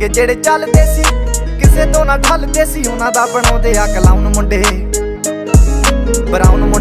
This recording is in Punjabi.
ਰੰਗ ਜਿਹੜੇ ਚੱਲਦੇ ਸੀ ਕਿਸੇ ਤੋਂ ਨਾ ਢਲਦੇ ਸੀ, ਉਹਨਾਂ ਦਾ ਬਣਾਉਂਦੇ ਆ ਕਲਾਉਣ ਮੁੰਡੇ ਬਰਾਉਨ।